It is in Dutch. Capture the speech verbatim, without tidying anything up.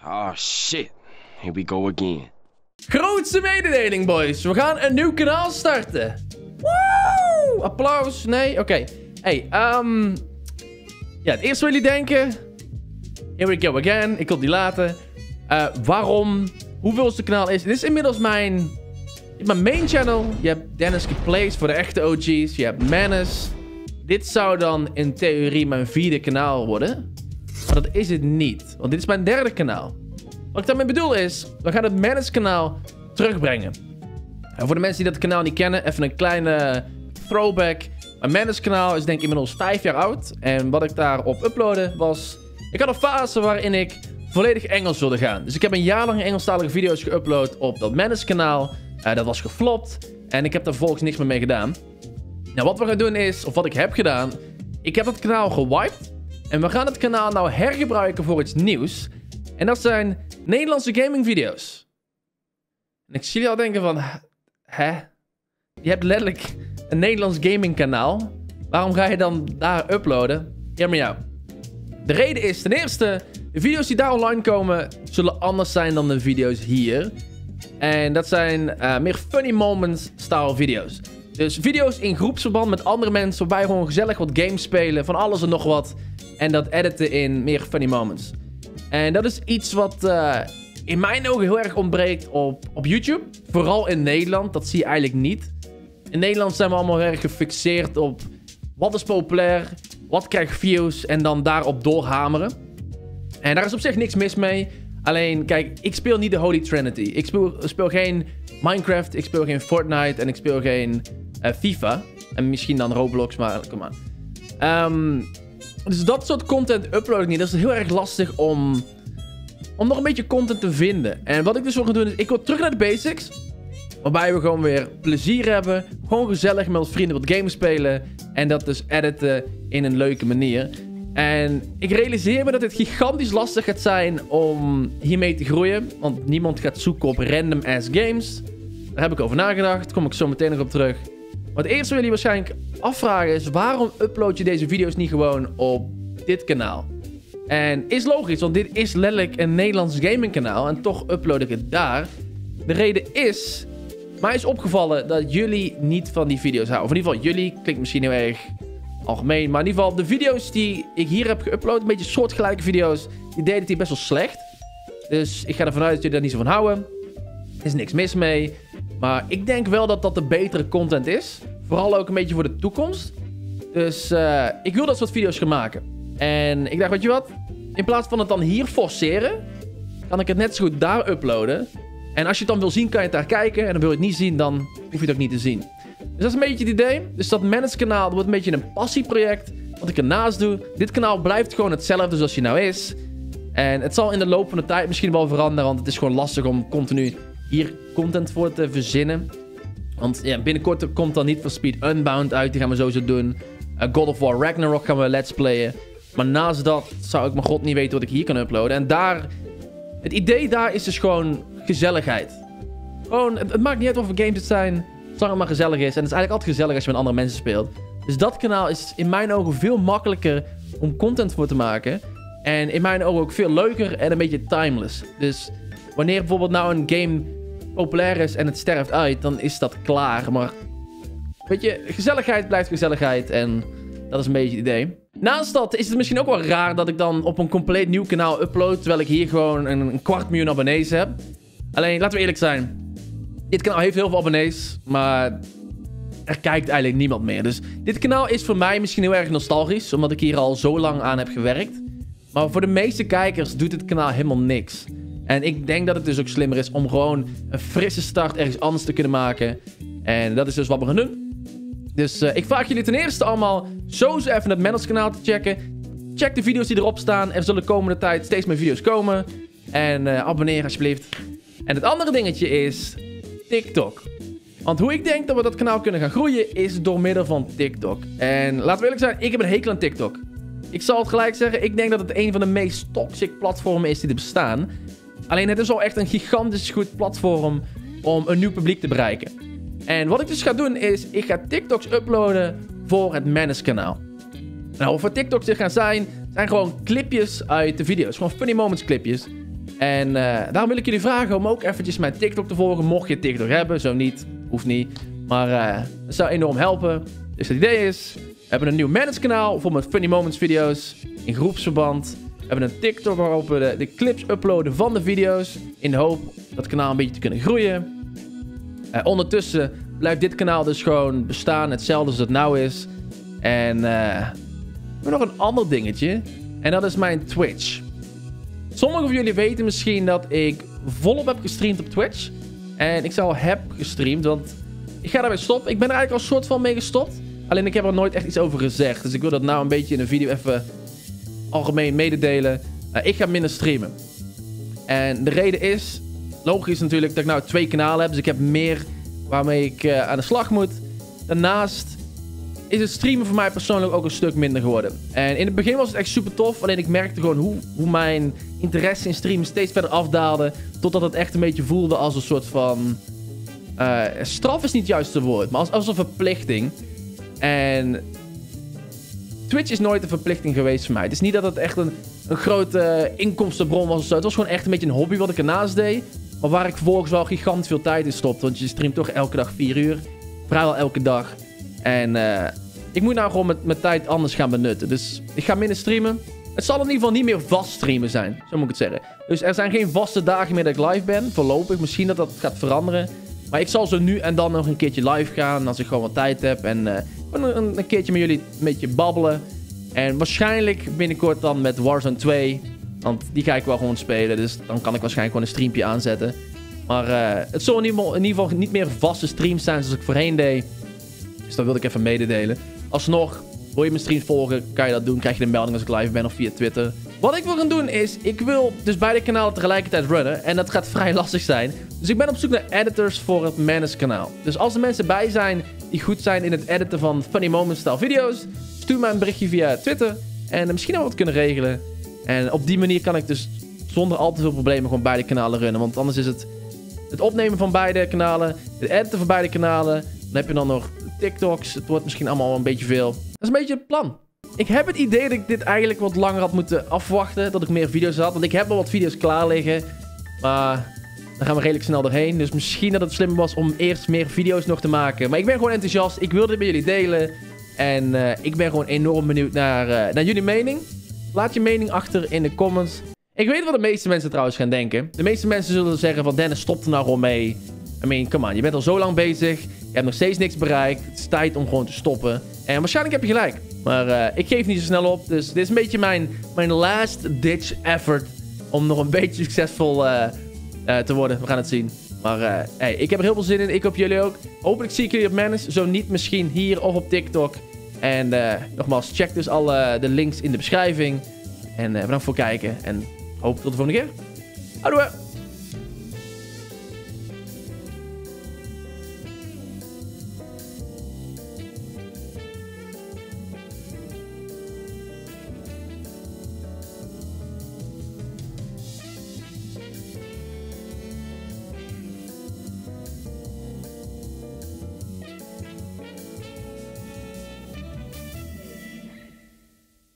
Oh shit, here we go again. Grootste mededeling, boys. We gaan een nieuw kanaal starten. Woe! Applaus. Nee? Oké. Okay. Hey, um... ja, het eerste wat jullie denken... Here we go again. Ik wil die laten. Uh, waarom? Hoeveelste kanaal is... Dit is inmiddels mijn... Mijn main channel. Je hebt Dennis Plays voor de echte O G's. Je hebt Manus. Dit zou dan in theorie mijn vierde kanaal worden. Maar dat is het niet. Want dit is mijn derde kanaal. Wat ik daarmee bedoel is... We gaan het Manus kanaal terugbrengen. En voor de mensen die dat kanaal niet kennen... Even een kleine throwback. Mijn Manus kanaal is denk ik inmiddels vijf jaar oud. En wat ik daarop uploadde was... Ik had een fase waarin ik volledig Engels wilde gaan. Dus ik heb een jaar lang Engelstalige video's geüpload op dat Manus kanaal. Uh, dat was geflopt. En ik heb daar vervolgens niks meer mee gedaan. Nou, wat we gaan doen is... Of wat ik heb gedaan... Ik heb het kanaal gewiped. En we gaan het kanaal nou hergebruiken voor iets nieuws. En dat zijn Nederlandse gaming video's. En ik zie jullie al denken van... Hè? Je hebt letterlijk een Nederlands gaming kanaal. Waarom ga je dan daar uploaden? Ja, maar jou. De reden is ten eerste... De video's die daar online komen... Zullen anders zijn dan de video's hier. En dat zijn uh, meer funny moments style video's. Dus video's in groepsverband met andere mensen... Waarbij we gewoon gezellig wat games spelen. Van alles en nog wat. En dat editen in meer funny moments. En dat is iets wat uh, in mijn ogen heel erg ontbreekt op, op YouTube. Vooral in Nederland. Dat zie je eigenlijk niet. In Nederland zijn we allemaal heel erg gefixeerd op... Wat is populair? Wat krijgt views? En dan daarop doorhameren. En daar is op zich niks mis mee. Alleen, kijk, ik speel niet de Holy Trinity. Ik speel, speel geen Minecraft. Ik speel geen Fortnite. En ik speel geen uh, FIFA. En misschien dan Roblox, maar kom maar. Um, dus dat soort content upload ik niet. Dat is heel erg lastig om... Om nog een beetje content te vinden. En wat ik dus wil gaan doen is... Ik wil terug naar de basics. Waarbij we gewoon weer plezier hebben. Gewoon gezellig met ons vrienden wat games spelen. En dat dus editen in een leuke manier. En ik realiseer me dat het gigantisch lastig gaat zijn om hiermee te groeien. Want niemand gaat zoeken op random ass games. Daar heb ik over nagedacht. Daar kom ik zo meteen nog op terug. Maar het eerste wat jullie waarschijnlijk afvragen is... Waarom upload je deze video's niet gewoon op dit kanaal? En is logisch, want dit is letterlijk een Nederlands gaming kanaal. En toch upload ik het daar. De reden is... Mij is opgevallen dat jullie niet van die video's houden. Of in ieder geval jullie, klinkt misschien heel erg algemeen. Maar in ieder geval de video's die ik hier heb geüpload, een beetje soortgelijke video's, die deden het hier best wel slecht. Dus ik ga ervan uit dat jullie daar niet zo van houden. Er is niks mis mee. Maar ik denk wel dat dat de betere content is. Vooral ook een beetje voor de toekomst. Dus uh, ik wil dat soort video's gaan maken. En ik dacht, weet je wat? In plaats van het dan hier forceren, kan ik het net zo goed daar uploaden. En als je het dan wil zien, kan je het daar kijken. En dan wil je het niet zien, dan hoef je het ook niet te zien. Dus dat is een beetje het idee. Dus dat Manus kanaal dat wordt een beetje een passieproject. Wat ik ernaast doe. Dit kanaal blijft gewoon hetzelfde zoals hij nou is. En het zal in de loop van de tijd misschien wel veranderen. Want het is gewoon lastig om continu hier content voor te verzinnen. Want ja, binnenkort komt dan niet voor Speed Unbound uit. Die gaan we sowieso doen. Uh, God of War Ragnarok gaan we let's playen. Maar naast dat zou ik mijn god niet weten wat ik hier kan uploaden. En daar... Het idee daar is dus gewoon gezelligheid. Gewoon, het, het maakt niet uit of er games het zijn. Zolang het maar gezellig is. En het is eigenlijk altijd gezellig als je met andere mensen speelt. Dus dat kanaal is in mijn ogen veel makkelijker om content voor te maken. En in mijn ogen ook veel leuker en een beetje timeless. Dus wanneer bijvoorbeeld nou een game populair is en het sterft uit, dan is dat klaar. Maar weet je, gezelligheid blijft gezelligheid. En dat is een beetje het idee. Naast dat is het misschien ook wel raar dat ik dan op een compleet nieuw kanaal upload, terwijl ik hier gewoon een, een kwart miljoen abonnees heb. Alleen, laten we eerlijk zijn. Dit kanaal heeft heel veel abonnees, maar er kijkt eigenlijk niemand meer. Dus dit kanaal is voor mij misschien heel erg nostalgisch, omdat ik hier al zo lang aan heb gewerkt. Maar voor de meeste kijkers doet dit kanaal helemaal niks. En ik denk dat het dus ook slimmer is om gewoon een frisse start ergens anders te kunnen maken. En dat is dus wat we gaan doen. Dus uh, ik vraag jullie ten eerste allemaal sowieso even het Manus kanaal te checken. Check de video's die erop staan. Er zullen de komende tijd steeds meer video's komen. En uh, abonneer alsjeblieft. En het andere dingetje is TikTok. Want hoe ik denk dat we dat kanaal kunnen gaan groeien is door middel van TikTok. En laten we eerlijk zijn, ik heb een hekel aan TikTok. Ik zal het gelijk zeggen, ik denk dat het een van de meest toxic platformen is die er bestaan. Alleen het is al echt een gigantisch goed platform om een nieuw publiek te bereiken. En wat ik dus ga doen is, ik ga TikToks uploaden voor het Manus kanaal. Nou, voor TikToks dit gaan zijn, zijn gewoon clipjes uit de video's. Gewoon funny moments clipjes. En uh, daarom wil ik jullie vragen om ook eventjes mijn TikTok te volgen. Mocht je TikTok hebben, zo niet, hoeft niet. Maar uh, dat zou enorm helpen. Dus het idee is, we hebben een nieuw managed-kanaal voor met Funny Moments video's in groepsverband. We hebben een TikTok waarop we de, de clips uploaden van de video's. In de hoop dat het kanaal een beetje te kunnen groeien. Uh, ondertussen blijft dit kanaal dus gewoon bestaan. Hetzelfde als het nou is. En uh, we hebben nog een ander dingetje. En dat is mijn Twitch. Sommigen van jullie weten misschien dat ik volop heb gestreamd op Twitch. En ik zou al heb gestreamd, want ik ga daarbij stoppen. Ik ben er eigenlijk al soort van mee gestopt. Alleen ik heb er nooit echt iets over gezegd. Dus ik wil dat nou een beetje in een video even algemeen mededelen. Uh, ik ga minder streamen. En de reden is, logisch natuurlijk, dat ik nou twee kanalen heb. Dus ik heb meer waarmee ik uh, aan de slag moet. Daarnaast is het streamen voor mij persoonlijk ook een stuk minder geworden. En in het begin was het echt super tof. Alleen ik merkte gewoon hoe, hoe mijn interesse in streamen steeds verder afdaalde. Totdat het echt een beetje voelde als een soort van... Uh, straf is niet het juiste woord, maar als, als een verplichting. En Twitch is nooit een verplichting geweest voor mij. Het is niet dat het echt een, een grote inkomstenbron was of zo. Het was gewoon echt een beetje een hobby wat ik ernaast deed. Maar waar ik vervolgens wel gigantisch veel tijd in stopte. Want je streamt toch elke dag vier uur. Vrijwel elke dag. En uh, ik moet nou gewoon mijn tijd anders gaan benutten. Dus ik ga minder streamen. Het zal in ieder geval niet meer vast streamen zijn. Zo moet ik het zeggen. Dus er zijn geen vaste dagen meer dat ik live ben. Voorlopig. Misschien dat dat gaat veranderen. Maar ik zal zo nu en dan nog een keertje live gaan. Als ik gewoon wat tijd heb. En uh, een, een keertje met jullie een beetje babbelen. En waarschijnlijk binnenkort dan met Warzone twee. Want die ga ik wel gewoon spelen. Dus dan kan ik waarschijnlijk gewoon een streampje aanzetten. Maar uh, het zal in ieder, geval, in ieder geval niet meer vaste streams zijn zoals ik voorheen deed. Dus dat wilde ik even mededelen. Alsnog, wil je mijn streams volgen, kan je dat doen. Krijg je de melding als ik live ben of via Twitter. Wat ik wil gaan doen is, ik wil dus beide kanalen tegelijkertijd runnen. En dat gaat vrij lastig zijn. Dus ik ben op zoek naar editors voor het Managed kanaal. Dus als er mensen bij zijn die goed zijn in het editen van Funny Moments style video's, stuur mij een berichtje via Twitter. En misschien nog wat kunnen regelen. En op die manier kan ik dus zonder al te veel problemen gewoon beide kanalen runnen. Want anders is het het opnemen van beide kanalen, het editen van beide kanalen. Dan heb je dan nog TikToks. Het wordt misschien allemaal een beetje veel. Dat is een beetje het plan. Ik heb het idee dat ik dit eigenlijk wat langer had moeten afwachten. Dat ik meer video's had. Want ik heb al wat video's klaar liggen. Maar daar gaan we redelijk snel doorheen. Dus misschien dat het slimmer was om eerst meer video's nog te maken. Maar ik ben gewoon enthousiast. Ik wil dit met jullie delen. En uh, ik ben gewoon enorm benieuwd naar, uh, naar jullie mening. Laat je mening achter in de comments. Ik weet wat de meeste mensen trouwens gaan denken. De meeste mensen zullen zeggen van Dennis, stop er nou gewoon mee. I mean, come on. Je bent al zo lang bezig. Je hebt nog steeds niks bereikt. Het is tijd om gewoon te stoppen. En waarschijnlijk heb je gelijk. Maar uh, ik geef niet zo snel op. Dus dit is een beetje mijn, mijn last ditch effort. Om nog een beetje succesvol uh, uh, te worden. We gaan het zien. Maar uh, hey, ik heb er heel veel zin in. Ik hoop jullie ook. Hopelijk zie ik jullie op Managed. Zo niet misschien hier of op TikTok. En uh, nogmaals, check dus alle de links in de beschrijving. En uh, bedankt voor het kijken. En hoop tot de volgende keer. Houdoe!